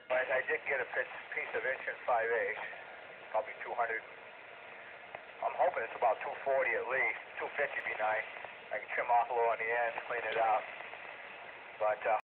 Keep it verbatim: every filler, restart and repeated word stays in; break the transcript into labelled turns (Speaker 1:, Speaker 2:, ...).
Speaker 1: But I did get a piece of inch and five eighths, probably two hundred. I'm hoping it's about two forty at least. two fifty would be nice. I can trim off a little on the ends, clean it out. But uh,